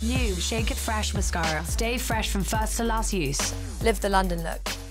New Shake It Fresh Mascara. Stay fresh from first to last use. Live the London look.